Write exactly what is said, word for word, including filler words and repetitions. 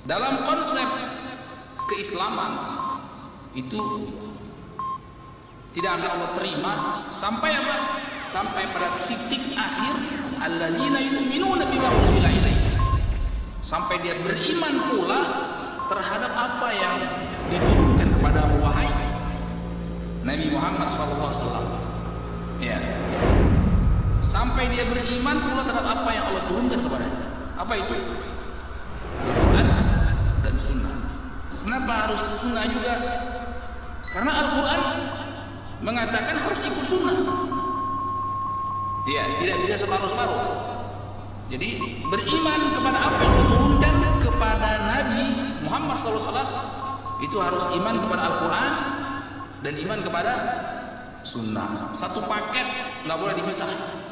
dalam konsep keislaman itu tidak akan Allah terima sampai apa? Sampai pada titik akhir alladzina yu'minuna bima unzila ilaihi, sampai dia beriman pula terhadap apa yang diturunkan kepada wahai Nabi Muhammad sallallahu alaihi wasallam. Ya. Sampai dia beriman pula terhadap apa yang Allah turunkan kepadanya. Apa itu? Al-Quran dan Sunnah. Kenapa harus Sunnah juga? Karena Al-Quran mengatakan harus ikut Sunnah. Ya, tidak bisa separuh-separuh. Jadi beriman kepada apa yang Allah turunkan kepada Nabi Muhammad sallallahu alaihi wasallam itu harus iman kepada Al-Quran dan iman kepada Sunnah. Satu paket, nggak boleh dipisah.